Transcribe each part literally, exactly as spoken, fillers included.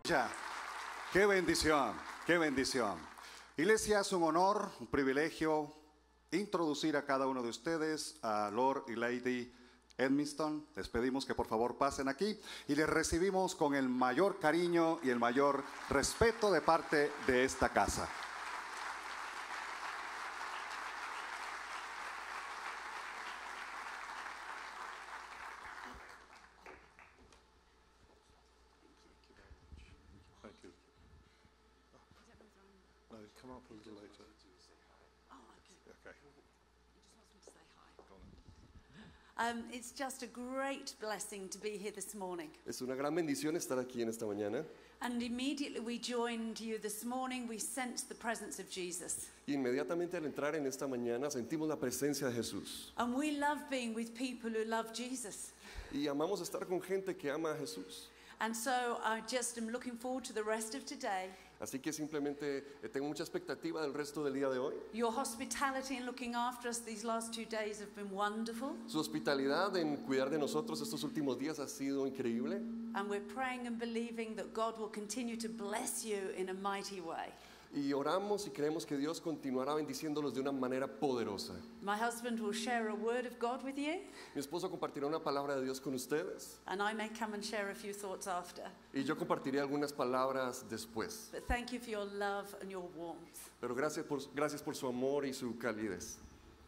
Ya, qué bendición, qué bendición. Iglesia, es un honor, un privilegio introducir a cada uno de ustedes a Lord y Lady Edmiston. Les pedimos que por favor pasen aquí y les recibimos con el mayor cariño y el mayor respeto de parte de esta casa. Come up a little later. Oh, okay. Okay. He just wants me to say hi. Um, it's just a great blessing to be here this morning. Es una gran bendición estar aquí en esta mañana. And immediately we joined you this morning, we sensed the presence of Jesus. Inmediatamente al entrar en esta mañana sentimos la presencia de Jesús. And we love being with people who love Jesus. Y amamos estar con gente que ama a Jesús. And so I just am looking forward to the rest of today. Así que simplemente eh, tengo mucha expectativa del resto del día de hoy. Your hospitality and looking after us these last two days have been wonderful. Su hospitalidad en cuidar de nosotros estos últimos días ha sido increíble. And we're praying and believing that God will continue to bless you in a mighty way. Y oramos y creemos que Dios continuará bendiciéndolos de una manera poderosa. My husband will share a word of God with you. Mi esposo compartirá una palabra de Dios con ustedes. And I may come and share a few thoughts after. Y yo compartiré algunas palabras después. But thank you for your love and your warmth. Pero gracias por, gracias por su amor y su calidez.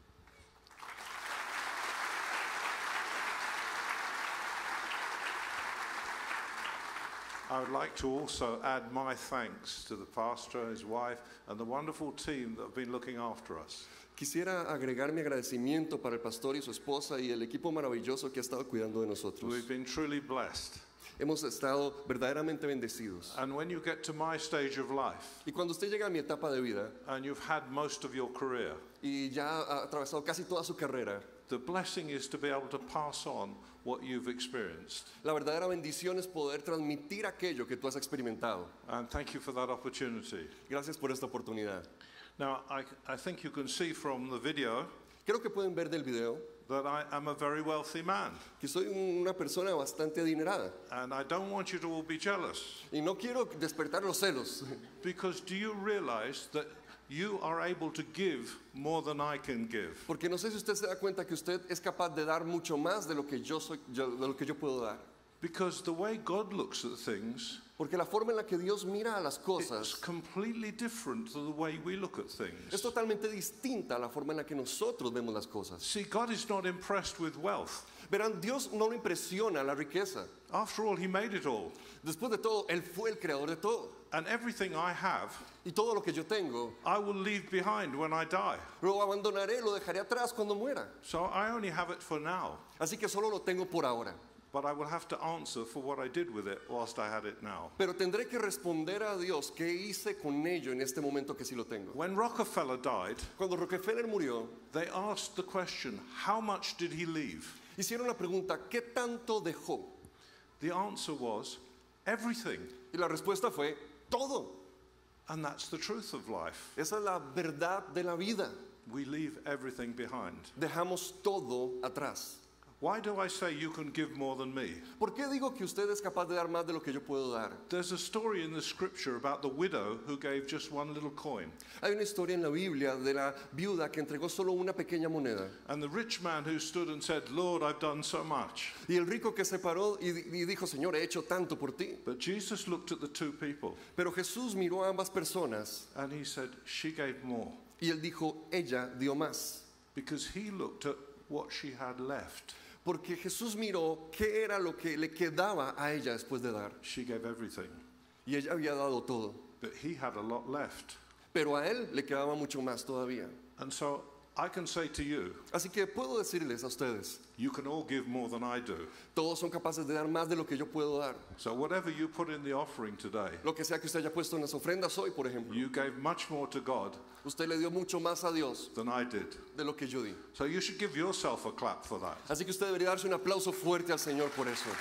I would like to also add my thanks to the pastor, his wife, and the wonderful team that have been looking after us. Quisiera agregar mi agradecimiento para el pastor y su esposa y el equipo maravilloso que ha estado cuidando de nosotros. We've been truly blessed. Hemos estado verdaderamente bendecidos. And when you get to my stage of life, Y cuando usted llega a mi etapa de vida and you've had most of your career, y ya ha atravesado casi toda su carrera, the blessing is to be able to pass on what you've experienced. la verdadera bendición es poder transmitir aquello que tú has experimentado. And thank you for that opportunity. Gracias por esta oportunidad. Now, I, I think you can see from the video Creo que pueden ver del video that I am a very wealthy man. que soy una persona bastante adinerada. And I don't want you to all be jealous. Y no quiero despertar los celos, Because do you realize that you are able to give more than I can give? porque no sé si usted se da cuenta que usted es capaz de dar mucho más de lo que yo soy, yo- de lo que yo puedo dar. Because the way God looks at things Porque la forma en la que Dios mira a las is cosas completely different to the way we look at es things. totalmente distinta a la forma en la que nosotros vemos las cosas. See, God is not impressed with wealth. Verán, Dios no le impresiona la riqueza. After all, He made it all. Después de todo, Él fue el creador de todo. And everything I have, Y todo lo que yo tengo, I will leave behind when I die. lo abandonaré, lo dejaré atrás cuando muera. So I only have it for now. Así que solo lo tengo por ahora. But I will have to answer for what I did with it whilst I had it now. Pero tendré que responder a Dios qué hice con ello en este momento que sí lo tengo. When Rockefeller died, Cuando Rockefeller murió, they asked the question, how much did he leave? hicieron la pregunta, ¿qué tanto dejó? The answer was, everything. Y la respuesta fue, todo. And that's the truth of life. Esa es la verdad de la vida. We leave everything behind. Dejamos todo atrás. Why do I say you can give more than me? ¿Por qué digo que usted es capaz de dar más de lo que yo puedo dar? There's a story in the scripture about the widow who gave just one little coin. Hay una historia en la Biblia de la viuda que entregó solo una pequeña moneda. And the rich man who stood and said, Lord, I've done so much. Y el rico que se paró y, y dijo, Señor, he hecho tanto por ti. But Jesus looked at the two people Pero Jesús miró a ambas personas and he said, she gave more. y él dijo, ella dio más. Because he looked at what she had left. Porque Jesús miró qué era lo que le quedaba a ella después de dar. She gave everything. Y ella había dado todo. But he had a lot left. Pero a él le quedaba mucho más todavía. And so I can say to you, Así que puedo decirles a ustedes, you can all give more than I do. todos son capaces de dar más de lo que yo puedo dar. So whatever you put in the offering today, Lo que sea que usted haya puesto en las ofrendas hoy, por ejemplo, you gave much more to God usted le dio mucho más a Dios than I did. de lo que yo di. So you should give yourself a clap for that. Así que usted debería darse un aplauso fuerte al Señor por eso.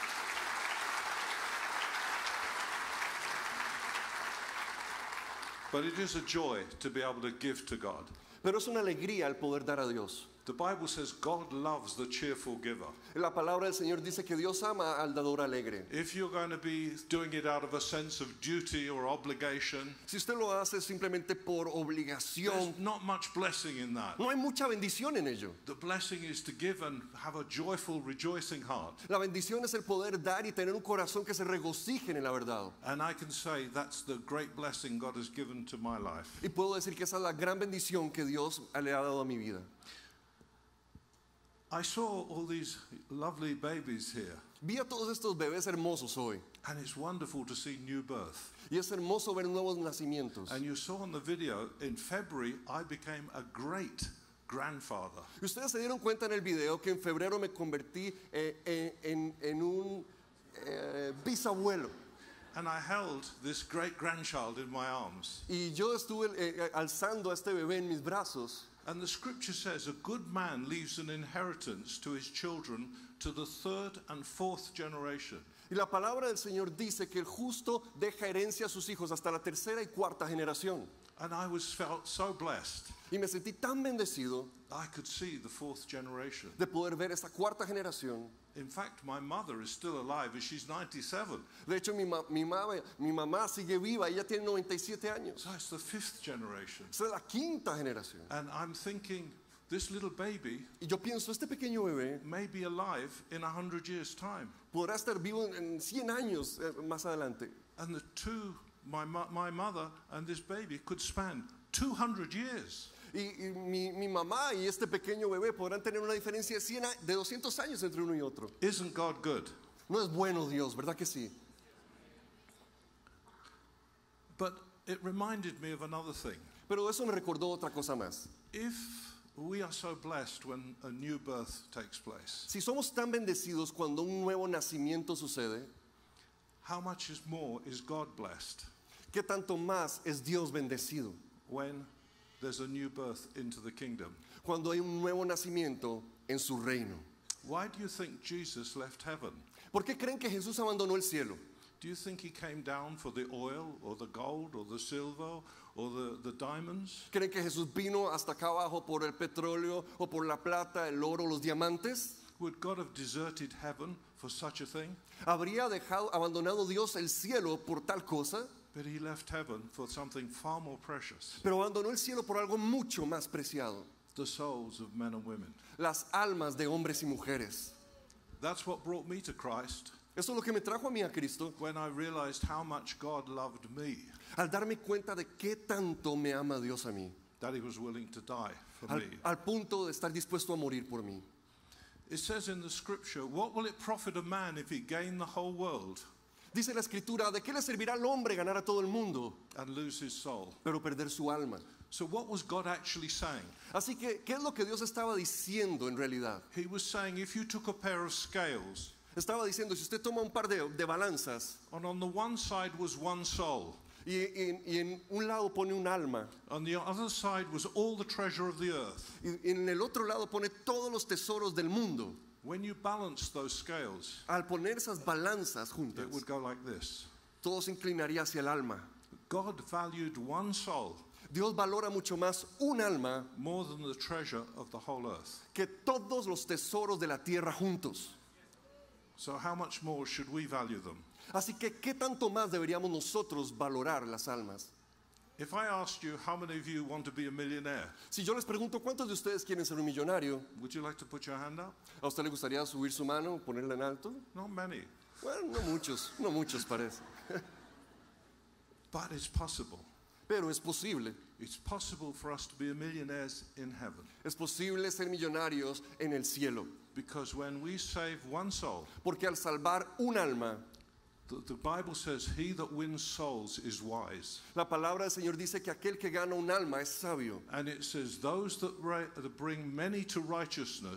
But it is a joy to be able to give to God, Pero es una alegría el poder dar a Dios, The Bible says God loves the cheerful giver. La palabra del Señor dice que Dios ama al dador alegre. If you're going to be doing it out of a sense of duty or obligation, Si usted lo hace simplemente por obligación, there's not much blessing in that. no hay mucha bendición en ello. The blessing is to give and have a joyful, rejoicing heart. La bendición es el poder dar y tener un corazón que se regocije en la verdad. And I can say that's the great blessing God has given to my life. Y puedo decir que esa es la gran bendición que Dios le ha dado a mi vida. I saw all these lovely babies here, Vi a todos estos bebés hermosos hoy. and it's wonderful to see new birth. Y es hermoso ver nuevos nacimientos. And you saw on the video, in February, I became a great grandfather. Y ustedes se dieron cuenta en el video que en febrero me convertí eh, eh, en, en un eh, bisabuelo. And I held this great grandchild in my arms. Y yo estuve eh, alzando a este bebé en mis brazos. And the scripture says a good man leaves an inheritance to his children to the third and fourth generation. Y la palabra del Señor dice que el justo deja herencia a sus hijos hasta la tercera y cuarta generación. And I was felt so blessed. Y me sentí tan bendecido I could see the fourth generation. de poder ver esta cuarta generación. In fact, my mother is still alive and she's ninety-seven. De hecho, mi, ma- mi, ma- mi mamá sigue viva, ella tiene noventa y siete años. So it's the fifth generation. Esa es la quinta generación. And I'm thinking, this little baby Y yo pienso, este pequeño bebé may be alive in a hundred years' time. podrá estar vivo en, en cien años eh, más adelante. And the two, my, mo- my mother and this baby, could span two hundred years. Y, y mi, mi mamá y este pequeño bebé podrán tener una diferencia de, cien a- de doscientos años entre uno y otro. Isn't God good? No es bueno Dios, ¿verdad que sí? But it reminded me of another thing. Pero eso me recordó otra cosa más. If we are so blessed when a new birth takes place, Si somos tan bendecidos cuando un nuevo nacimiento sucede, how much is more is God blessed ¿qué tanto más es Dios bendecido? when there's a new birth into the kingdom? Cuando hay un nuevo nacimiento en su reino. Why do you think Jesus left heaven? ¿Por qué creen que Jesús abandonó el cielo? Do you think he came down for the oil or the gold or the silver or the, the diamonds? ¿Creen que Jesús vino hasta acá abajo por el petróleo o por la plata, el oro, los diamantes? Would God have deserted heaven for such a thing? ¿Habría dejado, abandonado Dios el cielo por tal cosa? But he left heaven for something far more precious, Pero abandonó el cielo por algo mucho más preciado. the souls of men and women. Las almas de hombres y mujeres. That's what brought me to Christ Eso es lo que me trajo a mí a Cristo, when I realized how much God loved me, al darme cuenta de qué tanto me ama Dios a mí, that he was willing to die for al, me. al punto de estar dispuesto a morir por mí. It says in the scripture, what will it profit a man if he gain the whole world Dice la Escritura, ¿de qué le servirá al hombre ganar a todo el mundo, and lose his soul? pero perder su alma? So what was God actually saying? Así que, ¿qué es lo que Dios estaba diciendo en realidad? He was saying if you took a pair of scales Estaba diciendo, si usted toma un par de, de balanzas and on the one side was one soul, y, y en- y en un lado pone un alma on the other side was all the treasure of the earth, y en el otro lado pone todos los tesoros del mundo, when you balance those scales, al poner esas balanzas juntas, it would go like this. todo se inclinaría hacia el alma. God valued one soul Dios valora mucho más un alma more than the treasure of the whole earth. que todos los tesoros de la tierra juntos. So how much more should we value them? Así que, ¿qué tanto más deberíamos nosotros valorar las almas? If I asked you how many of you want to be a millionaire, Si yo les pregunto, ¿cuántos de ustedes quieren ser un millonario? would you like to put your hand up? ¿A usted le gustaría subir su mano, ponerla en alto? Not many, Bueno, no muchos, no muchos parece. but it's possible. Pero es posible. It's possible for us to be millionaires in heaven. Es posible ser millonarios en el cielo. Because when we save one soul, Porque al salvar un alma, the, the Bible says, he that wins souls is wise. la palabra del Señor dice que aquel que gana un alma es sabio. And it says, those that, ra- that bring many to righteousness,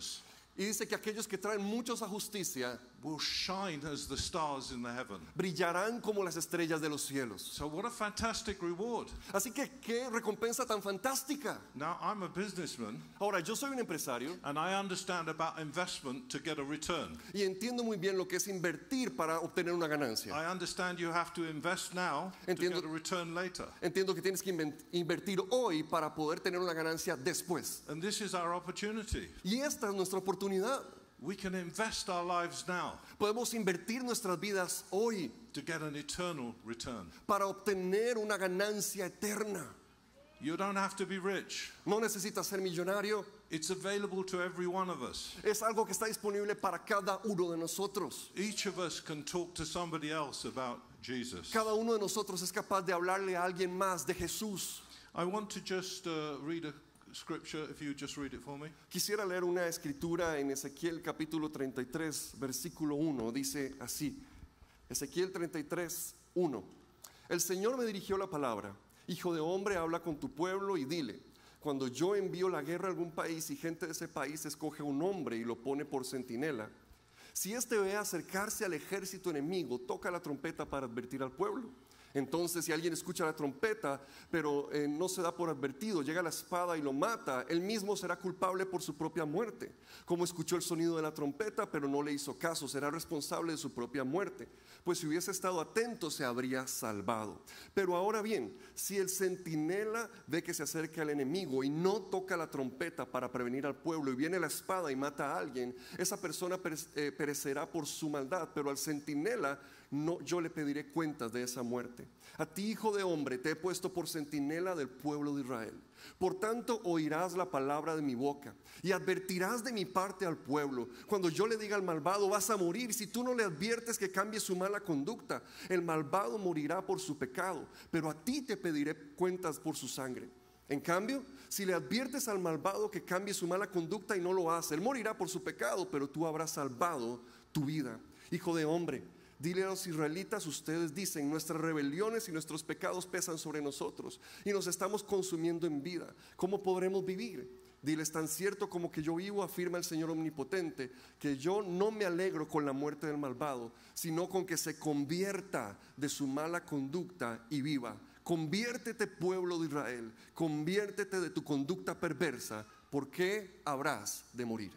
Y dice que aquellos que traen muchos a justicia will shine as the stars in the heaven. brillarán como las estrellas de los cielos. So what a fantastic reward. Así que qué recompensa tan fantástica. Now, I'm a businessman Ahora, yo soy un empresario and I understand about investment to get a return. y entiendo muy bien lo que es invertir para obtener una ganancia. I understand you have to invest now to Entiendo- get a return later. Entiendo que tienes que inven- invertir hoy para poder tener una ganancia después. And this is our opportunity. Y esta es nuestra oportunidad. We can invest our lives now Podemos invertir nuestras vidas hoy to get an eternal return. para obtener una ganancia eterna. You don't have to be rich. No necesitas ser millonario. It's available to every one of us. Es algo que está disponible para cada uno de nosotros. Each of us can talk to somebody else about Jesus. Cada uno de nosotros es capaz de hablarle a alguien más de Jesús. I want to just uh, read a scripture, if you just read it for me. Quisiera leer una escritura en Ezequiel capítulo treinta y tres, versículo uno. Dice así, Ezequiel treinta y tres, uno. El Señor me dirigió la palabra. Hijo de hombre, habla con tu pueblo y dile, cuando yo envío la guerra a algún país y gente de ese país escoge un hombre y lo pone por centinela, si éste ve acercarse al ejército enemigo, toca la trompeta para advertir al pueblo. Entonces, si alguien escucha la trompeta, pero eh, no se da por advertido, llega la espada y lo mata, él mismo será culpable por su propia muerte. Como escuchó el sonido de la trompeta, pero no le hizo caso, será responsable de su propia muerte. Pues si hubiese estado atento, se habría salvado. Pero ahora bien, si el centinela ve que se acerca al enemigo y no toca la trompeta para prevenir al pueblo, y viene la espada y mata a alguien, esa persona pere- eh, perecerá por su maldad, pero al centinela no, yo le pediré cuentas de esa muerte. A ti, hijo de hombre, te he puesto por centinela del pueblo de Israel. Por tanto, oirás la palabra de mi boca y advertirás de mi parte al pueblo. Cuando yo le diga al malvado, vas a morir, si tú no le adviertes que cambie su mala conducta, el malvado morirá por su pecado, pero a ti te pediré cuentas por su sangre. En cambio, si le adviertes al malvado que cambie su mala conducta y no lo hace, él morirá por su pecado, pero tú habrás salvado tu vida. Hijo de hombre, dile a los israelitas, ustedes dicen, nuestras rebeliones y nuestros pecados pesan sobre nosotros y nos estamos consumiendo en vida. ¿Cómo podremos vivir? Diles, tan cierto como que yo vivo, afirma el Señor omnipotente, que yo no me alegro con la muerte del malvado, sino con que se convierta de su mala conducta y viva. Conviértete, pueblo de Israel, conviértete de tu conducta perversa, porque habrás de morir.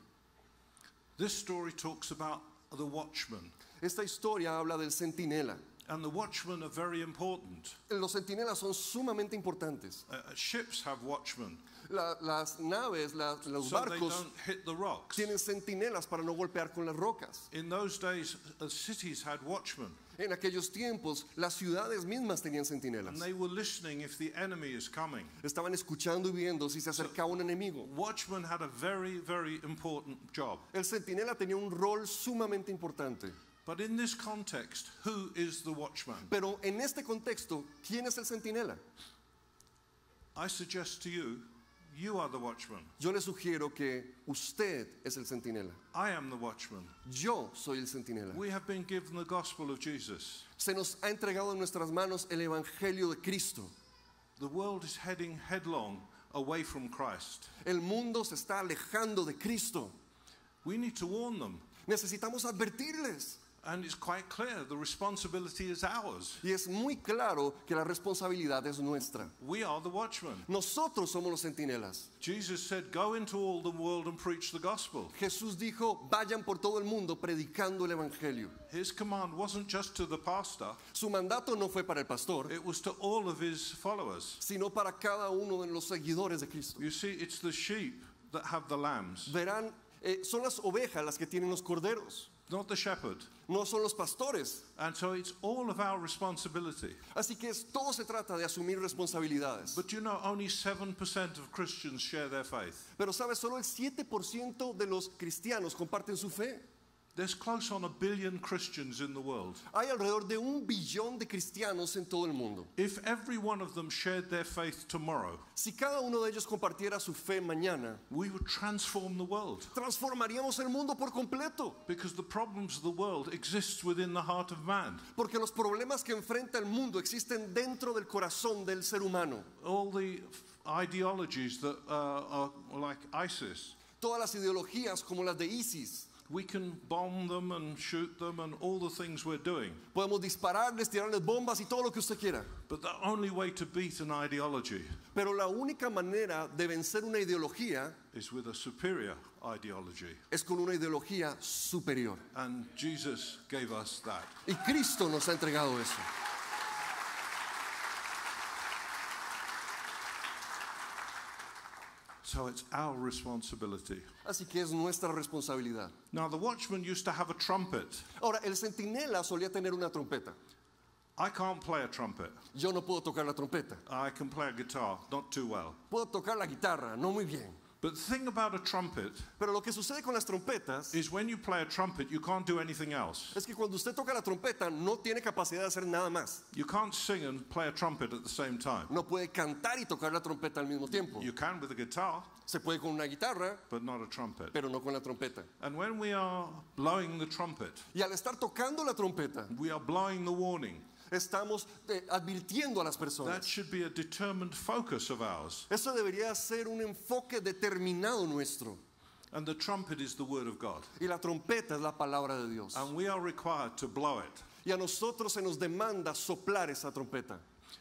This story talks about the watchman. Esta historia habla del centinela. And the watchmen are very important. Los centinelas son sumamente importantes. Uh, ships have watchmen, La- las naves, la- los so they barcos don't hit the rocks. tienen centinelas para no golpear con las rocas. In those days, uh, cities had watchmen, En aquellos tiempos, las ciudades mismas tenían centinelas. and they were listening if the enemy is coming. Estaban escuchando y viendo si se acercaba un enemigo. Watchmen had a very, very important job. El centinela tenía un rol sumamente importante. But in this context, who is the watchman? Pero en este contexto, ¿quién es el centinela? I suggest to you, you are the watchman. Yo le sugiero que usted es el centinela. I am the watchman. Yo soy el centinela. We have been given the gospel of Jesus. Se nos ha entregado en nuestras manos el evangelio de Cristo. The world is heading headlong away from Christ. El mundo se está alejando de Cristo. We need to warn them. Necesitamos advertirles. And it's quite clear the responsibility is ours. Y es muy claro que la responsabilidad es nuestra. We are the watchmen. Nosotros somos los centinelas. Jesus said, go into all the world and preach the gospel. Jesús dijo, vayan por todo el mundo predicando el evangelio. His command wasn't just to the pastor, Su mandato no fue para el pastor, it was to all of his followers. sino para cada uno de los seguidores de Cristo. You see, it's the sheep that have the lambs, Verán, eh, son las ovejas las que tienen los corderos, not the shepherd. no son los pastores. And so it's all of our responsibility. Así que es- todo se trata de asumir responsabilidades. But you know, only seven percent of Christians share their faith. Pero sabes, solo el siete por ciento de los cristianos comparten su fe. There's close on a billion Christians in the world. Hay alrededor de un billón de cristianos en todo el mundo. If every one of them shared their faith tomorrow, Si cada uno de ellos compartiera su fe mañana, we would transform the world. transformaríamos el mundo por completo. Because the problems of the world exist within the heart of man. Porque los problemas que enfrenta el mundo existen dentro del corazón del ser humano. All the f- ideologies that uh, are like ISIS, todas las ideologías como las de ISIS. We can bomb them and shoot them and all the things we're doing. Podemos dispararles, tirarles bombas y todo lo que usted quiera. But the only way to beat an ideology Pero la única manera de vencer una ideología is with a superior ideology. es con una ideología superior. And Jesus gave us that. Y Cristo nos ha entregado eso. So it's our responsibility. Así que es nuestra responsabilidad. Now, the watchman used to have a trumpet. Ahora, el centinela solía tener una trompeta. I can't play a trumpet. Yo no puedo tocar la trompeta. I can play a guitar, not too well. Puedo tocar la guitarra, no muy bien. But the thing about a trumpet Pero lo que sucede con las trompetas is when you play a trumpet, you can't do anything else. es que cuando usted toca la trompeta no tiene capacidad de hacer nada más. You can't sing and play a trumpet at the same time. No puede cantar y tocar la trompeta al mismo tiempo. You can with a guitar, Se puede con una guitarra, but not a trumpet. pero no con la trompeta. And when we are blowing the trumpet, Y al estar tocando la trompeta, we are blowing the warning. estamos eh, advirtiendo a las That personas. should be a determined focus of ours. Eso debería ser un enfoque determinado nuestro. And the trumpet is the word of God. Y la trompeta es la palabra de Dios. And we are required to blow it. Y a nosotros se nos demanda soplar esa trompeta.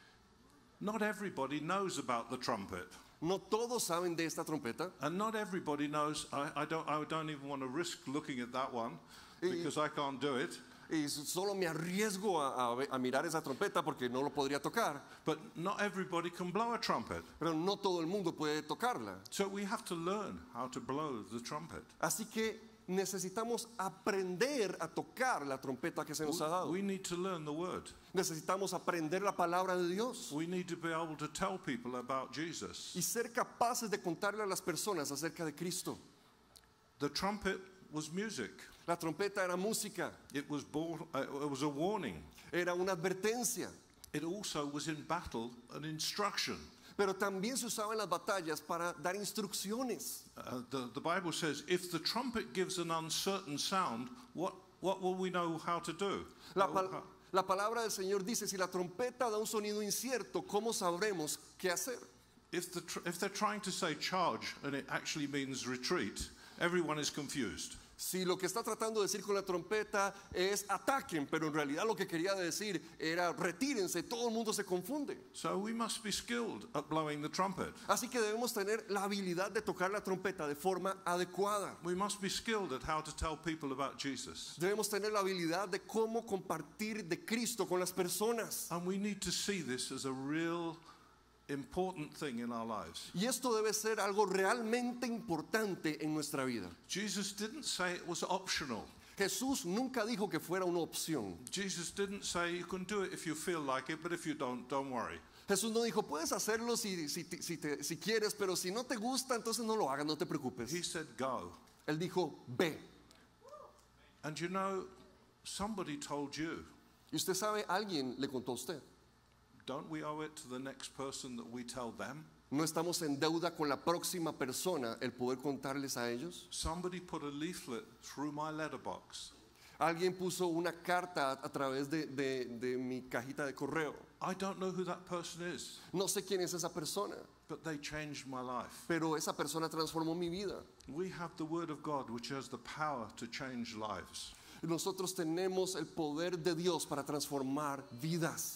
Not everybody knows about the trumpet. No todos saben de esta trompeta. And not everybody knows. I, I, don't, I don't even want to risk looking at that one because I can't do it. Y solo me arriesgo a, a- a mirar esa trompeta porque no lo podría tocar. But not everybody can blow a trumpet. Pero no todo el mundo puede tocarla. So we have to learn how to blow the trumpet. Así que necesitamos aprender a tocar la trompeta que se nos ha dado. We need to learn the word. Necesitamos aprender la palabra de Dios. We need to be able to tell people about Jesus. Y ser capaces de contarle a las personas acerca de Cristo. The trumpet was music. La trompeta era música, It was, bought, uh, it was a warning. era una advertencia. It also was in battle an instruction. Pero también se usaba en las batallas para dar instrucciones. Uh, the, the Bible says, if the trumpet gives an uncertain sound, what, what will we know how to do? La, How- pal- how- la palabra del Señor dice, si la trompeta da un sonido incierto, ¿cómo sabremos qué hacer? if, the tr- if they're trying to say charge and it actually means retreat, everyone is confused. Si lo que está tratando de decir con la trompeta es ataquen, pero en realidad lo que quería decir era retírense, todo el mundo se confunde. So we must be skilled at blowing the trumpet. Así que debemos tener la habilidad de tocar la trompeta de forma adecuada. We must be skilled at how to tell people about Jesus. Debemos tener la habilidad de cómo compartir de Cristo con las personas. And we need to see this as a real important thing in our lives. Y esto debe ser algo realmente importante en nuestra vida. Jesus didn't say it was optional. Jesús nunca dijo que fuera una opción. Jesus didn't say you can do it if you feel like it, but if you don't, don't worry. Jesús no dijo, puedes hacerlo si, si, te- si, te- si quieres, pero si no te gusta, entonces no lo hagas, no te preocupes. He said go. Él dijo, ve. And you know, somebody told you, Y usted sabe, alguien le contó a usted. don't we owe it to the next person that we tell them? ¿No estamos en deuda con la próxima persona el poder contarles a ellos? Somebody put a leaflet through my letterbox. Alguien puso una carta a través de, de- de mi cajita de correo. I don't know who that person is, No sé quién es esa persona, but they changed my life. pero esa persona transformó mi vida. We have the Word of God, which has the power to change lives. Nosotros tenemos el poder de Dios para transformar vidas.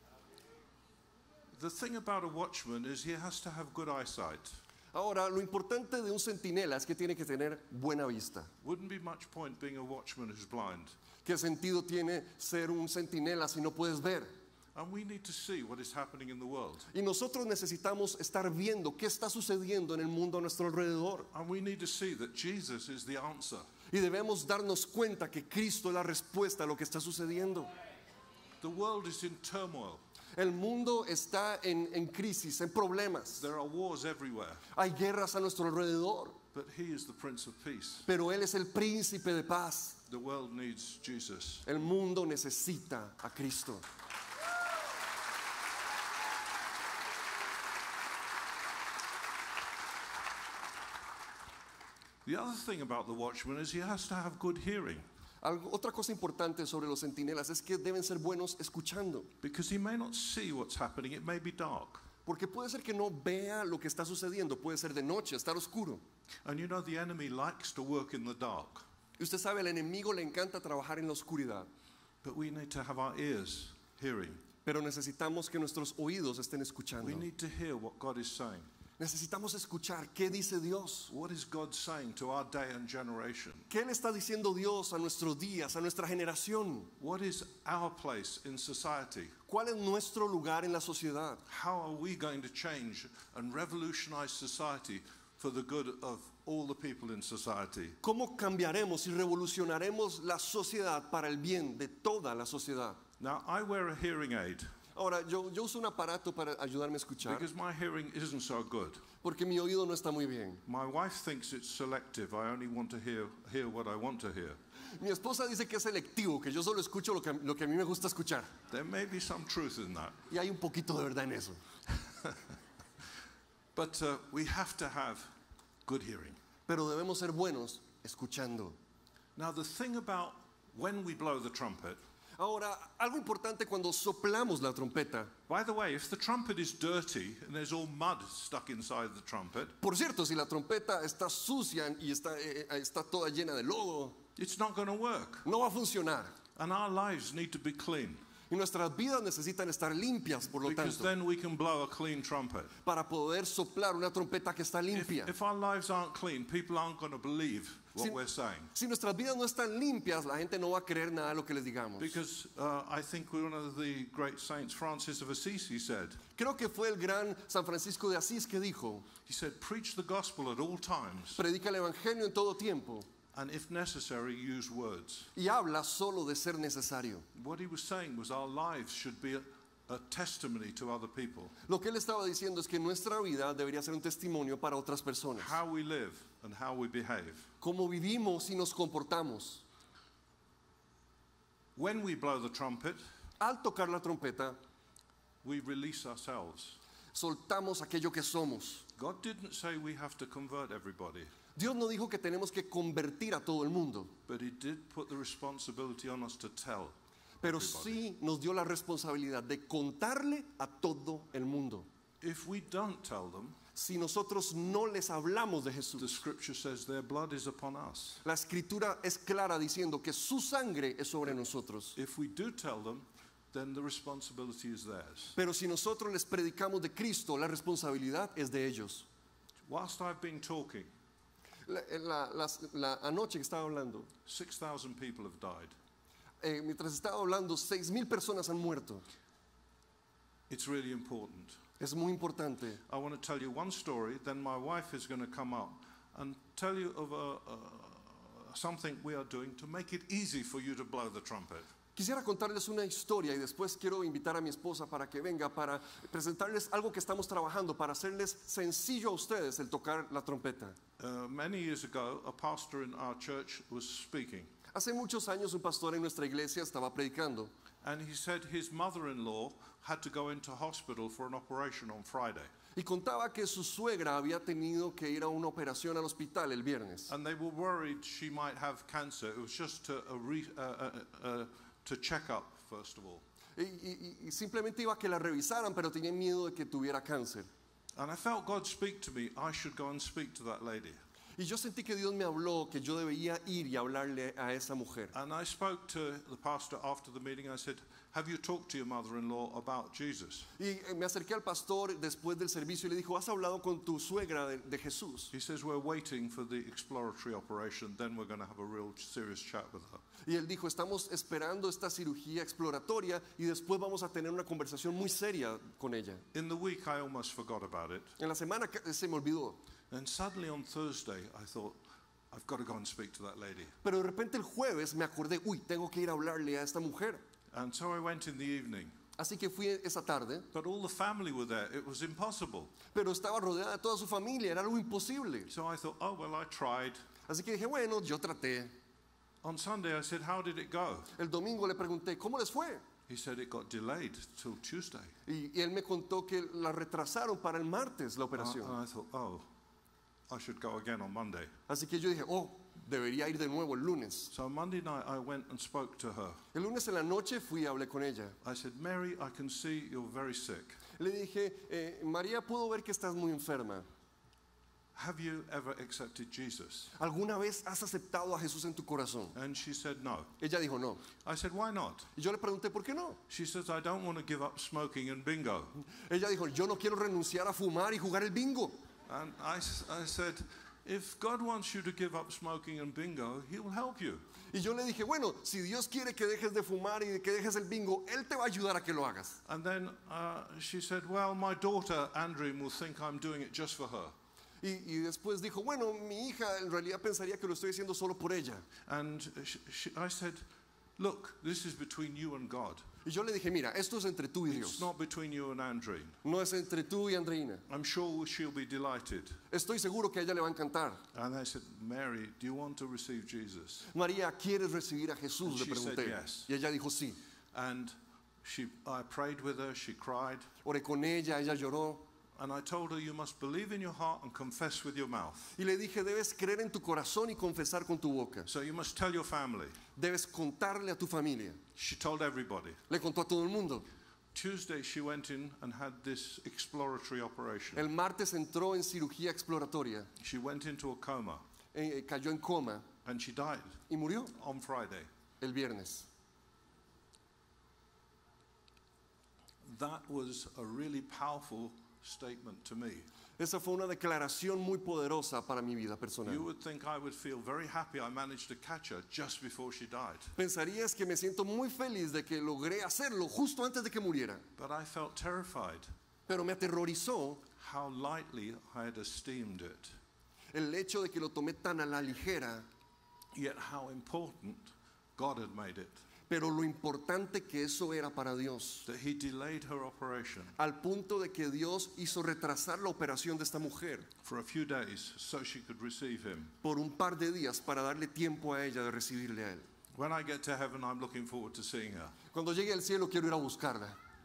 The thing about a watchman is he has to have good eyesight. Ahora, lo importante de un centinela es que tiene que tener buena vista. Wouldn't be much point being a watchman who's blind. ¿Qué sentido tiene ser un centinela si no puedes ver? And we need to see what is happening in the world. Y nosotros necesitamos estar viendo qué está sucediendo en el mundo a nuestro alrededor. And we need to see that Jesus is the answer. Y debemos darnos cuenta que Cristo es la respuesta a lo que está sucediendo. The world is in turmoil. El mundo está en, en crisis, en problemas. There are wars everywhere. Hay guerras a nuestro alrededor. But he is the Prince of Peace. Pero Él es el príncipe de paz. The world needs Jesus. El mundo necesita a Cristo. The other thing about the watchman is he has to have good hearing, Algo- otra cosa importante sobre los centinelas es que deben ser buenos escuchando. because he may not see what's happening, it may be dark. Porque puede ser que no vea lo que está sucediendo, puede ser de noche, estar oscuro. And you know, the enemy likes to work in the dark, Y usted sabe, al enemigo le encanta trabajar en la oscuridad, but we need to have our ears hearing. pero necesitamos que nuestros oídos estén escuchando. We need to hear what God is saying. Necesitamos escuchar qué dice Dios. What is God saying to our day and generation? ¿Qué le está diciendo Dios a nuestros días, a nuestra generación? What is our place in society? ¿Cuál es nuestro lugar en la sociedad? How are we going to change and revolutionize society for the good of all the people in society? ¿Cómo cambiaremos y revolucionaremos la sociedad para el bien de toda la sociedad? Now, I wear a hearing aid Ahora, yo, yo uso un aparato para ayudarme a escuchar because my hearing isn't so good. porque mi oído no está muy bien. My wife thinks it's selective. I only want to hear, hear what I want to hear. Mi esposa dice que es selectivo, que yo solo escucho lo que, lo que a mí me gusta escuchar. There may be some truth in that. Y hay un poquito de verdad en eso. But uh, we have to have good hearing. Pero debemos ser buenos escuchando. Now, the thing about when we blow the trumpet, Ahora, algo importante cuando soplamos la trompeta. by the way, if the trumpet is dirty and there's all mud stuck inside the trumpet, Por cierto, si la trompeta está sucia y está, eh, eh, está toda llena de lodo, it's not going to work. no va a funcionar. And our lives need to be clean Y nuestras vidas necesitan estar limpias, por lo because tanto, then we can blow a clean trumpet. para poder soplar una trompeta que está If, limpia. if our lives aren't clean, people aren't going to believe what Si- we're saying. Si nuestras vidas no están limpias, la gente no va a creer nada de lo que les digamos. Because uh, I think one of the great saints, Francis of Assisi, said, Creo que fue el gran San Francisco de Asís que dijo, he said, preach the gospel at all times, predica el evangelio en todo tiempo and if necessary, use words. y habla solo de ser necesario. What he was saying was our lives should be a, a testimony to other people. Lo que él estaba diciendo es que nuestra vida debería ser un testimonio para otras personas. How we live and how we behave. Cómo vivimos y nos comportamos. When we blow the trumpet, Al tocar la trompeta, we release ourselves. soltamos aquello que somos. God didn't say we have to convert everybody, Dios no dijo que tenemos que convertir a todo el mundo, but he did put the responsibility on us to tell. pero Everybody. sí nos dio la responsabilidad de contarle a todo el mundo. If we don't tell them, Si nosotros no les hablamos de the Jesús, scripture says their blood is upon us. la escritura es clara diciendo que su sangre es sobre nosotros. If we do tell them, then the responsibility is theirs. Pero si nosotros les predicamos de Cristo, la responsabilidad es de ellos. Whilst I've been talking, La, la- las- la anoche que estaba hablando, six thousand people have died. eh, mientras estaba hablando, seis mil personas han muerto. It's really important. Es muy importante. I want to tell you one story, then my wife is going to come up and tell you of a, uh, something we are doing to make it easy for you to blow the trumpet. Quisiera contarles una historia y después quiero invitar a mi esposa para que venga para presentarles algo que estamos trabajando para hacerles sencillo a ustedes el tocar la trompeta. Uh, many years ago, a pastor in our church was speaking, Hace muchos años un pastor en nuestra iglesia estaba predicando and he said his mother-in-law had to go into hospital for an operation on Friday. y contaba que su suegra había tenido que ir a una operación al hospital el viernes. And they were worried she might have cancer. It was just to, a re, uh, uh, uh, to check up, first of all. Y, y- y simplemente iba a que la revisaran, pero tenían miedo de que tuviera cáncer. And I felt God speak to me, I should go and speak to that lady. Y yo sentí que Dios me habló que yo debía ir y hablarle a esa mujer. And I spoke to the pastor after the meeting. I said, have you talked to your mother-in-law about Jesus? Y eh, me acerqué al pastor después del servicio y le dijo, ¿has hablado con tu suegra de, de Jesús? He says, we're waiting for the exploratory operation, then we're going to have a real serious chat with her. Y él dijo, estamos esperando esta cirugía exploratoria y después vamos a tener una conversación muy seria con ella. In the week, I almost forgot about it. En la semana que- se me olvidó, And suddenly on Thursday, I thought, I've got to go and speak to that lady. pero de repente el jueves me acordé, uy, tengo que ir a hablarle a esta mujer. And so I went in the evening. Así que fui esa tarde, But all the family were there. It was impossible. pero estaba rodeada de toda su familia, era algo imposible. So I thought, oh, well, I tried. Así que dije, bueno, yo traté. On Sunday, I said, how did it go? El domingo le pregunté, ¿cómo les fue? He said it got delayed till Tuesday. Y, y él me contó que la retrasaron para el martes la Uh, operación. and I thought, oh, I should go again on Monday. Así que yo dije, oh, debería ir de nuevo el lunes. So Monday night, I went and spoke to her. El lunes en la noche fui y hablé con ella. I said, Mary, I can see you're very sick. Le dije, eh, María, puedo ver que estás muy enferma. Have you ever accepted Jesus? ¿Alguna vez has aceptado a Jesús en tu corazón? And she said, no. Ella dijo no. I said, why not? Y yo le pregunté, ¿por qué no? She says, I don't want to give up smoking and bingo. Ella dijo, yo no quiero renunciar a fumar y jugar el bingo. And I, s- I said, if God wants you to give up smoking and bingo, He will help you. Y yo le dije, bueno, si Dios quiere que dejes de fumar y que dejes el bingo, Él te va a ayudar a que lo hagas. And then uh, she said, well, my daughter, Andreen, will think I'm doing it just for her. Y, y después dijo, bueno, mi hija en realidad pensaría que lo estoy haciendo solo por ella. And sh sh I said, look, this is between you and God. Y yo le dije, mira, esto es entre tú y It's Dios. not between you and Andreen. No es entre tú y Andreina. I'm sure she'll be delighted. Estoy seguro que a ella le va a encantar. And I said, Mary, do you want to receive Jesus? María, ¿quieres recibir a Jesús? And Le she said pregunté. yes. Y ella dijo sí. And she, I prayed with her, she cried. Oré con ella, ella lloró. And I told her, you must believe in your heart and confess with your mouth. Y le dije, debes creer en tu corazón y confesar con tu boca. So you must tell your family. Debes contarle a tu familia. She told everybody. Le contó a todo el mundo. Tuesday, she went in and had this exploratory operation. El martes entró en cirugía exploratoria. She went into a coma Eh, cayó en coma and she died y murió on Friday. el viernes. That was a really powerful statement to me. Esa fue una declaración muy poderosa para mi vida personal. You would think I would feel very happy I managed to catch her just before she died. Pensarías que me siento muy feliz de que logré hacerlo justo antes de que muriera. But I felt terrified Pero me aterrorizó how lightly I had esteemed it, el hecho de que lo tomé tan a la ligera, yet how important God had made it. pero lo importante que eso era para Dios. That He delayed her operation Al punto de que Dios hizo retrasar la operación de esta mujer for a few days so she could receive Him. por un par de días para darle tiempo a ella de recibirle a Él. When I get to heaven, I'm looking forward to seeing her. Cuando llegue al cielo quiero ir a buscarla.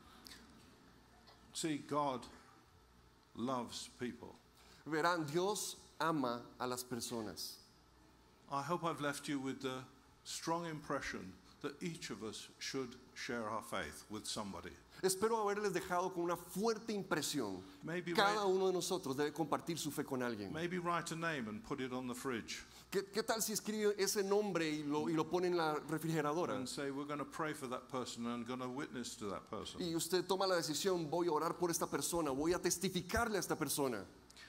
See, God loves people. Verán, Dios ama a las personas. I hope I've left you with the strong impression that each of us should share our faith with somebody. Espero haberles dejado con una fuerte impresión. Maybe Cada write, uno de nosotros debe compartir su fe con alguien. maybe write a name and put it on the fridge ¿Qué, qué tal si escribe ese nombre y lo, y lo pone en la refrigeradora? and say, we're going to pray for that person and going to witness to that person. Y usted toma la decisión, voy a orar por esta persona, voy a testificarle a esta persona.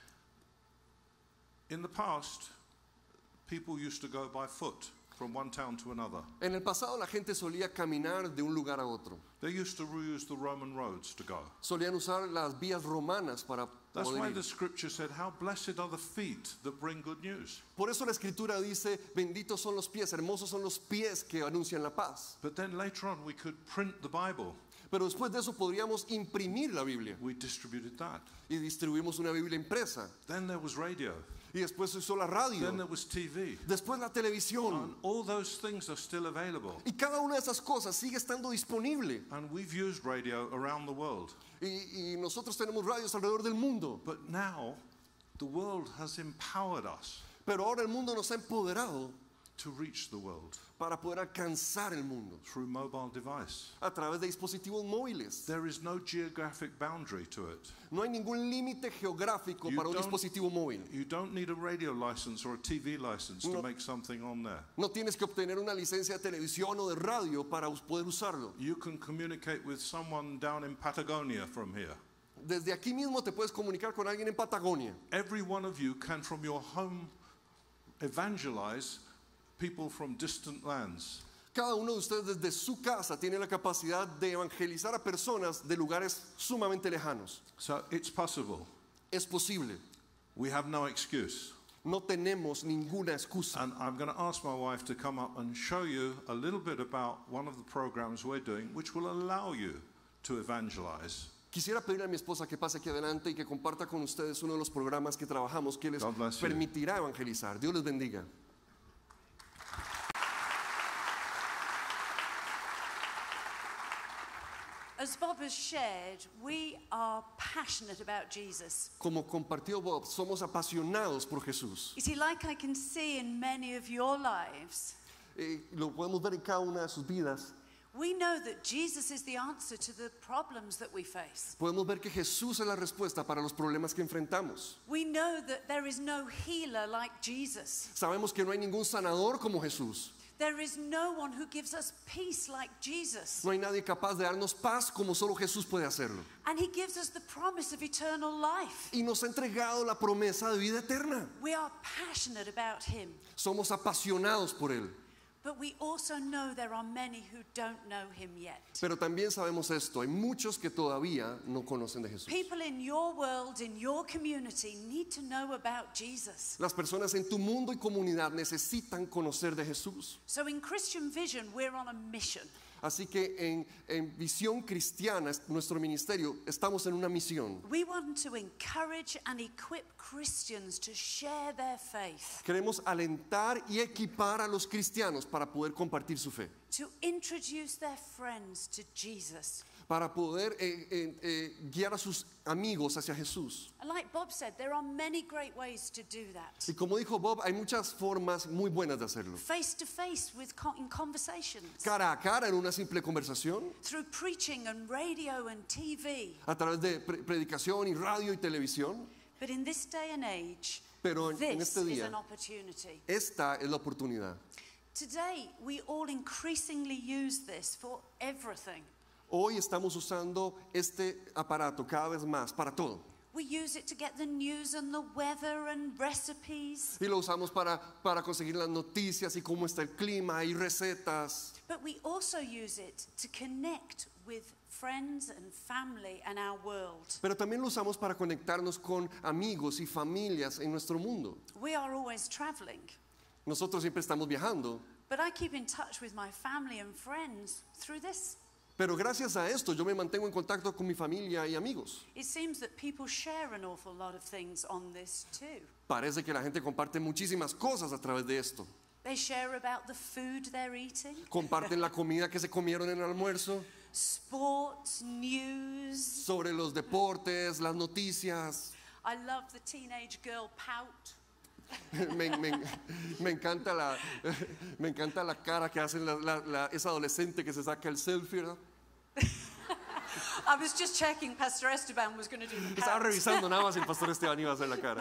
In the past, people used to go by foot from one town to another. En el pasado la gente solía caminar de un lugar a otro. They used to use the Roman roads to go. Solían usar las vías romanas para That's poder why ir. the scripture said, how blessed are the feet that bring good news. Por eso la escritura dice, benditos son los pies, hermosos son los pies que anuncian la paz. But then later on, we could print the Bible. Pero después de eso podríamos imprimir la Biblia We distributed that. y distribuimos una Biblia impresa. Then there was radio. Y después se usó la radio, Then there was T V. después la televisión. And all those things are still available. Y cada una de esas cosas sigue estando disponible. And we've used radio around the world. Y, y nosotros tenemos radios alrededor del mundo. But now, the world has empowered us Pero ahora el mundo nos ha empoderado to reach the world para poder alcanzar el mundo through mobile device. a través de dispositivos móviles. There is no geographic boundary to it. No hay ningún límite geográfico You para un don't- dispositivo móvil. You don't need a radio license or a T V license to No. make something on there. No tienes que obtener una licencia de televisión o de radio para us- poder usarlo. You can communicate with someone down in Patagonia from here. Desde aquí mismo te puedes comunicar con alguien en Patagonia. Every one of you can, from your home, evangelize people from distant lands. Cada uno de ustedes desde su casa tiene la capacidad de evangelizar a personas de lugares sumamente lejanos. So it's possible. Es posible. We have no excuse. No tenemos ninguna excusa. And I'm going to ask my wife to come up and show you a little bit about one of the programs we're doing, which will allow you to evangelize. Quisiera pedirle a mi esposa que pase aquí adelante y que comparta con ustedes uno de los programas que trabajamos que les God bless you. permitirá evangelizar. Dios les bendiga. As Bob has shared, we are passionate about Jesus. Como compartió Bob, somos apasionados por Jesús. You see, like I can see in many of your lives, Eh, lo podemos ver en cada una de sus vidas. We know that Jesus is the answer to the problems that we face. Podemos ver que Jesús es la respuesta para los problemas que enfrentamos. We know that there is no healer like Jesus. Sabemos que no hay ningún sanador como Jesús. There is no one who gives us peace like Jesus. No hay nadie capaz de darnos paz como solo Jesús puede hacerlo. And he gives us the promise of eternal life. Y nos ha entregado la promesa de vida eterna. We are passionate about him. Somos apasionados por Él. But we also know there are many who don't know him yet. Pero también sabemos esto, hay muchos que todavía no conocen de Jesús. People in your world, in your community, need to know about Jesus. Las personas en tu mundo y comunidad necesitan conocer de Jesús. So in Christian Vision, we're on a mission. Así que en, en Visión Cristiana, nuestro ministerio, estamos en una misión. We want to encourage and equip Christians to share their faith, Queremos alentar y equipar a los cristianos para poder compartir su fe, to introduce their friends to Jesus. para poder eh, eh, eh, guiar a sus amigos hacia Jesús. And like Bob said, there are many great ways to do that. Y como dijo Bob, hay muchas formas muy buenas de hacerlo. Face to face with con- in conversations, Cara a cara en una simple conversación, through preaching and radio and T V. a través de pre- predicación y radio y televisión. But in this day and age, Pero en, en this este is día, an opportunity. esta es la oportunidad. Today, we all increasingly use this for everything. Hoy estamos usando este aparato cada vez más para todo. We use it to get the news and the weather and recipes. Y lo usamos para, para conseguir las noticias y cómo está el clima y recetas. But we also use it to connect with friends and family and our world. Pero también lo usamos para conectarnos con amigos y familias en nuestro mundo. We are always traveling, Nosotros siempre estamos viajando. but I keep in touch with my family and friends through this. Pero gracias a esto yo me mantengo en contacto con mi familia y amigos. It seems that people share an awful lot of things on this too. Parece que la gente comparte muchísimas cosas a través de esto. They share about the food they're eating, Comparten la comida que se comieron en el almuerzo, sports, news. sobre los deportes, las noticias. I love the teenage girl pout. Me, me- me encanta la, me encanta la cara que hacen la- la- la- esa adolescente que se saca el selfie, ¿verdad? I was just checking Pastor Esteban was going to do the Estaba pout. revisando nada más el pastor Esteban iba a hacer la cara.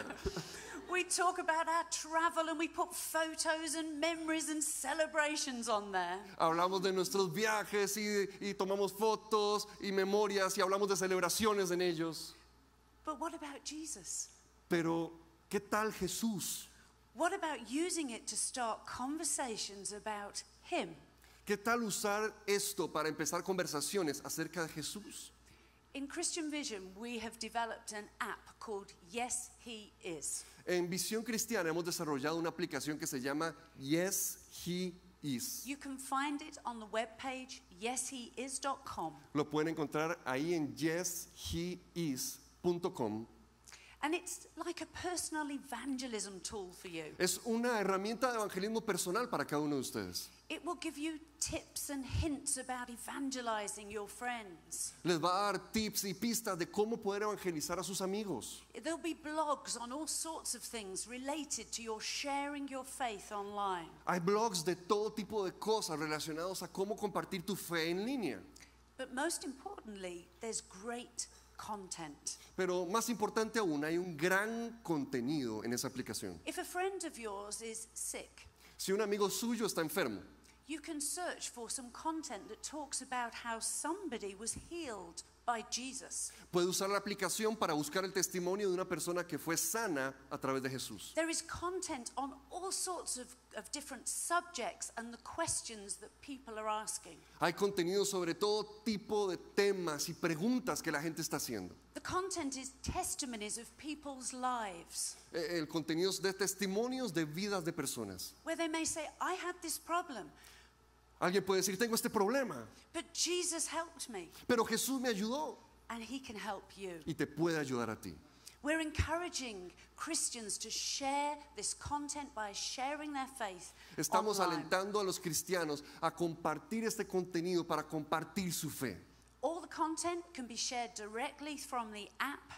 We talk about our travel and we put photos and memories and celebrations on there. Hablamos de nuestros viajes y, y tomamos fotos y memorias y hablamos de celebraciones en ellos. But what about Jesus? Pero, ¿qué tal Jesús? What about using it to start conversations about Him? ¿Qué tal usar esto para empezar conversaciones acerca de Jesús? In Christian Vision, we have developed an app called Yes, He Is. En Visión Cristiana hemos desarrollado una aplicación que se llama Yes, He Is. You can find it on the webpage yes he is dot com. Lo pueden encontrar ahí en yes he is punto com. And it's like a personal evangelism tool for you. Es una herramienta de evangelismo personal para cada uno de ustedes. It will give you tips and hints about evangelizing your friends. Les va a dar tips y pistas de cómo poder evangelizar a sus amigos. There'll be blogs on all sorts of things related to your sharing your faith online. Hay blogs de todo tipo de cosas relacionados a cómo compartir tu fe en línea. But most importantly, there's great content. Pero más importante aún, hay un gran contenido en esa aplicación. If a friend of yours is sick, Si un amigo suyo está enfermo, you can search for some content that talks about how somebody was healed by Jesus. puede usar la aplicación para buscar el testimonio de una persona que fue sana a través de Jesús. There is content on all sorts of, of different subjects and the questions that people are asking. Hay contenido sobre todo tipo de temas y preguntas que la gente está haciendo. The content is testimonies of people's lives, Eh, El contenido es de testimonios de vidas de personas. where they may say, I had this problem, Alguien puede decir, tengo este problema, but Jesus helped me, pero Jesús me ayudó and He can help you. y te puede ayudar a ti. We're encouraging Christians to share this content by sharing their faith Estamos online. alentando a los cristianos a compartir este contenido para compartir su fe. All the content can be shared directly from the app.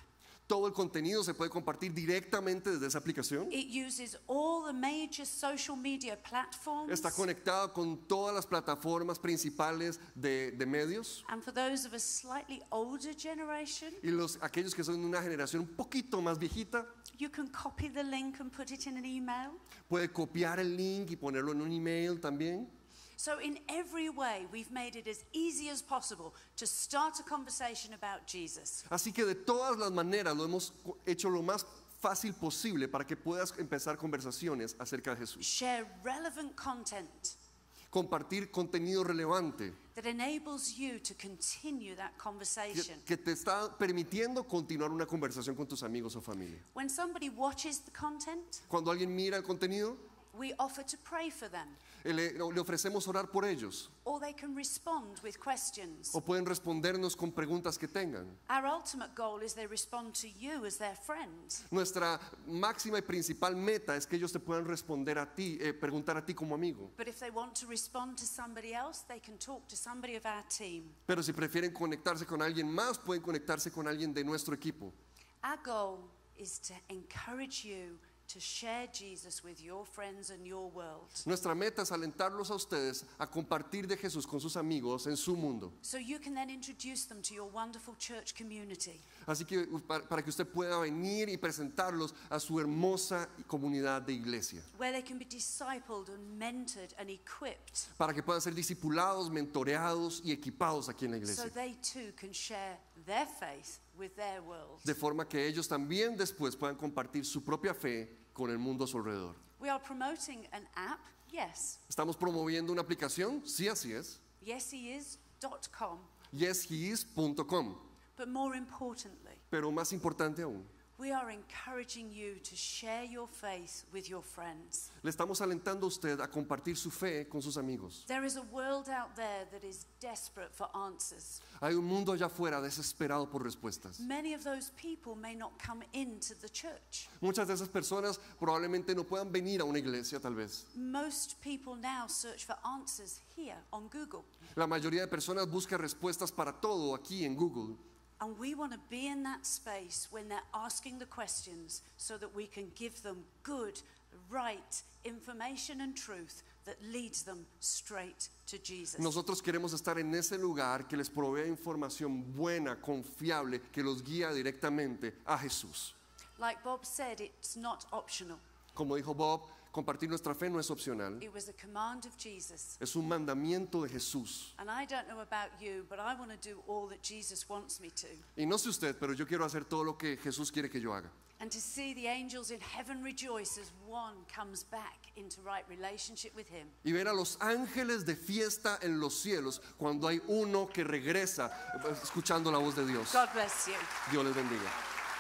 Todo el contenido se puede compartir directamente desde esa aplicación. It uses all the major social media platforms. Está conectado con todas las plataformas principales de, de medios. And for those of a slightly older generation, Y los, aquellos que son de una generación un poquito más viejita, you can copy the link and put it in an email. puede copiar el link y ponerlo en un email también. So in every way, we've made it as easy as possible to start a conversation about Jesus. Así que de todas las maneras lo hemos co- hecho lo más fácil posible para que puedas empezar conversaciones acerca de Jesús. Share relevant content Compartir contenido relevante that enables you to continue that que, conversation. que te está permitiendo continuar una conversación con tus amigos o familia. When somebody watches the content, Cuando alguien mira el contenido, we offer to pray for them, eh, le, le ofrecemos orar por ellos or they can respond with questions. o pueden respondernos con preguntas que tengan. Our ultimate goal is they respond to you as their friend. Nuestra máxima y principal meta es que ellos te puedan responder a ti, eh, preguntar a ti como amigo. But if they want to respond to somebody else, they can talk to somebody of our team. Pero si prefieren conectarse con alguien más, pueden conectarse con alguien de nuestro equipo. Our goal is to encourage you to share Jesus with your friends and your world, Nuestra meta es alentarlos a ustedes a compartir de Jesús con sus amigos en su mundo. so you can then introduce them to your wonderful church community, Así que uh, para, para que usted pueda venir y presentarlos a su hermosa comunidad de iglesia. where they can be discipled and mentored and equipped, Para que puedan ser discipulados, mentoreados y equipados aquí en la so iglesia. they too can share their faith with their world. De forma que ellos también después puedan compartir su propia fe con el mundo a su alrededor. We are promoting an app, yes, ¿Estamos promoviendo una aplicación? Sí, así es. yes he is dot com, yes he is punto com. but more importantly, Pero más importante aún, we are encouraging you to share your faith with your friends. le estamos alentando a usted a compartir su fe con sus amigos. There is a world out there that is desperate for answers. Hay un mundo allá afuera desesperado por respuestas. Many of those people may not come into the church. Muchas de esas personas probablemente no puedan venir a una iglesia, tal vez. Most people now search for answers here on Google. La mayoría de personas busca respuestas para todo aquí en Google. And we want to be in that space when they're asking the questions so that we can give them good, right information and truth that leads them straight to Jesus. Nosotros queremos estar en ese lugar que les provee información buena, confiable, que los guía directamente a Jesús. Like Bob said, it's not optional. Como dijo Bob, compartir nuestra fe no es opcional, It was a command of Jesus. es un mandamiento de Jesús. And I don't know about you, but I want to do all that Jesus wants me to. Y no sé usted, pero yo quiero hacer todo lo que Jesús quiere que yo haga. And to see the angels in heaven rejoice as one comes back into right relationship with him. Y ver a los ángeles de fiesta en los cielos cuando hay uno que regresa eh, escuchando la voz de Dios. God bless you. Dios les bendiga.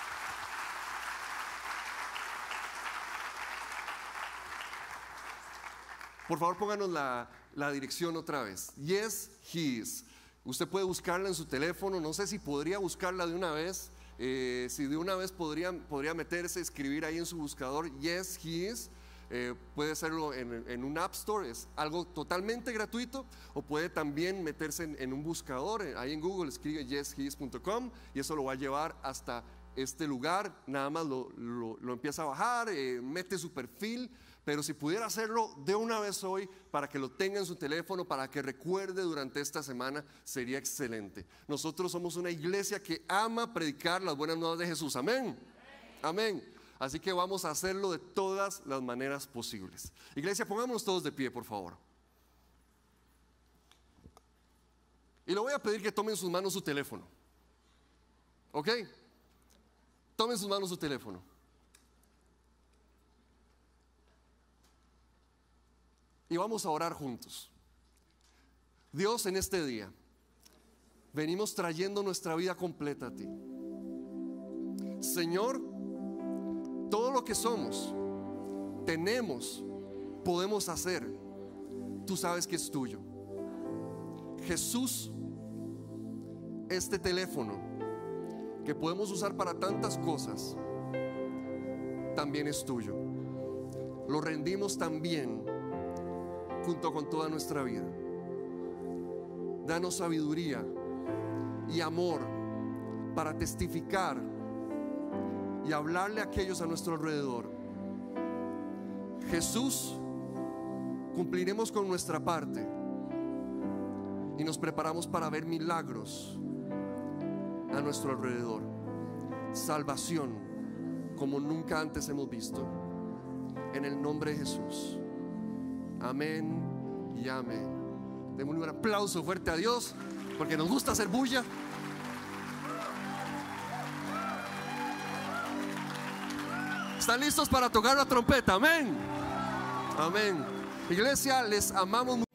Por favor, pónganos la, la dirección otra vez. Yes, he is. Usted puede buscarla en su teléfono. No sé si podría buscarla de una vez. Eh, si de una vez podría, podría meterse, escribir ahí en su buscador Yes, he is. Eh, puede hacerlo en, en un App Store, es algo totalmente gratuito. O puede también meterse en, en un buscador. eh, Ahí en Google escribe yes he is punto com y eso lo va a llevar hasta este lugar. Nada más lo, lo, lo empieza a bajar, eh, mete su perfil. Pero si pudiera hacerlo de una vez hoy, para que lo tenga en su teléfono, para que recuerde durante esta semana, sería excelente. Nosotros somos una iglesia que ama predicar las buenas nuevas de Jesús. Amén. Amén. Así que vamos a hacerlo de todas las maneras posibles. Iglesia, pongámonos todos de pie, por favor. Y le voy a pedir que tomen en sus manos su teléfono. ¿Ok? Tomen en sus manos su teléfono. Y vamos a orar juntos. Dios, en este día venimos trayendo nuestra vida completa a ti. Señor, todo lo que somos, tenemos, podemos hacer, tú sabes que es tuyo. Jesús, este teléfono que podemos usar para tantas cosas, también es tuyo. Lo rendimos también junto con toda nuestra vida. Danos sabiduría y amor para testificar y hablarle a aquellos a nuestro alrededor. Jesús, cumpliremos con nuestra parte y nos preparamos para ver milagros a nuestro alrededor, salvación como nunca antes hemos visto, en el nombre de Jesús. Amén y amén. Démosle un aplauso fuerte a Dios, porque nos gusta hacer bulla. ¿Están listos para tocar la trompeta? Amén. Amén. Iglesia, les amamos mucho.